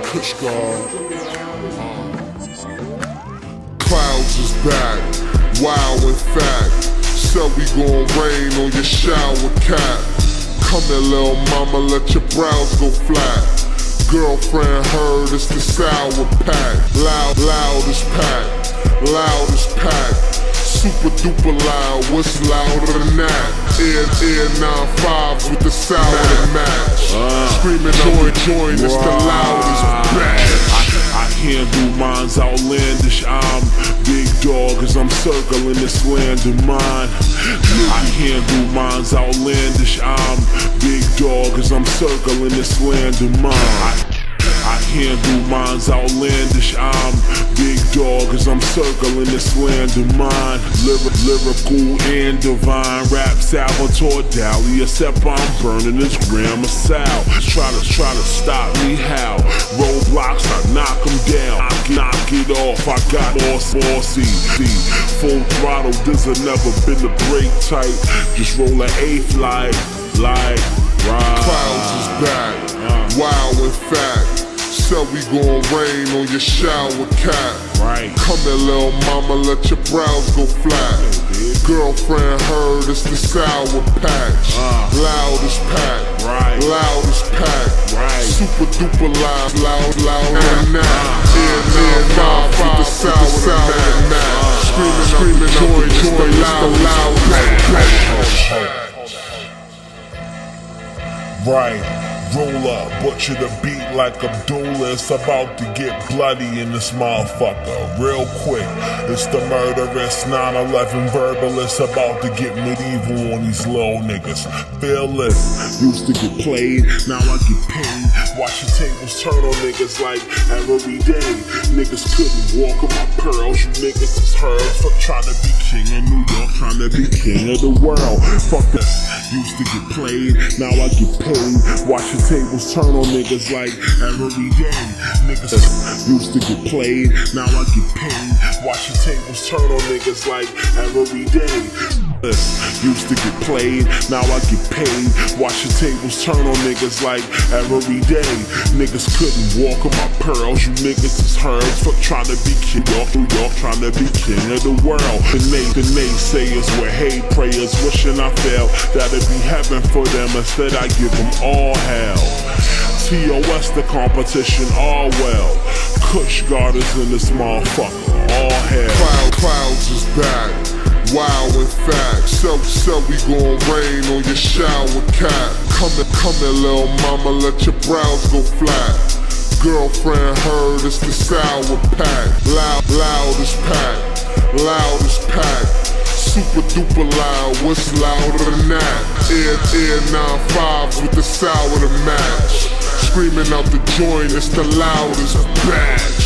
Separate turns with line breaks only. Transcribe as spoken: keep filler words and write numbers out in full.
Kush guard. Clouds is back, wild in fact. So we gon' rain on your shower cap. Come here, little mama, let your brows go flat. Girlfriend heard it's the sour pack. Loud, loudest pack, loudest pack. Super duper loud, what's louder than that? Air, air nine fives with the sour to match. Uh, Screaming join, join, it's the loudest batch.
I, I handle mine's outlandish. I'm big dog as I'm circling this land of mine. I handle mine's outlandish. I'm big dog as I'm circling this land of mine. I, I handle mine's outlandish. I'm big dog as I'm circling this land of mine. Lyric, lyrical and divine. Rap Salvatore Dali, except I'm burning this gram of sal. Try to, try to stop me how? Roadblocks, I knock them down. I knock it off, I got boss, bossy. Full throttle, this has never been a break tight. Just roll an eighth like, like, ride.
Clouds is back, uh. wild in fact. So we gon' rain on your shower cap.
Right.
Come here, little mama, let your brows go flat. Girlfriend heard it's the sour patch.
Uh.
Loudest pack,
right.
Loudest pack,
right.
Super duper loud, loud, loud and that. Air nine five with the sour, sour and that. Screaming, screaming, join, join, loud, loud, loud.
Right. Roll up, butcher the beat like Abdullah. It's about to get bloody in this motherfucker. Real quick, it's the murderous nine eleven verbalist about to get medieval on these little niggas. Feel it.
Used to get played, now I get paid. Watch the tables turn on niggas like every day. Niggas couldn't walk on my pearls. You niggas is heard. Fuck trying to be king of New York, trying to be king of the world. Fuck this. Used to get played, now I get paid. Watch the tables turn on niggas like every day. Niggas used to get played, now I get paid. Watch the tables turn on niggas like every day. Used to get played, now I get paid. Watch the tables turn on niggas like every day. Niggas couldn't walk on my pearls. You niggas is herds. Fuck trying to be king of New York, trying to be king of the world. The nay, the naysayers with hate prayers, wishing I failed. That'd be heaven for them. Instead I give them all hell. T O S the competition, all well. Kush guard is in this motherfucker, all hell.
Cloud, clouds is back, wild in fact. So, so we gon' rain on your shower cap. Come here, come here, little mama, let your brows go flat. Girlfriend heard it's the sour pack. Loud, loudest pack, loudest pack. Super duper loud, what's louder than that? Air, air nine fives with the sour to match. Screaming out the joint, it's the loudest batch.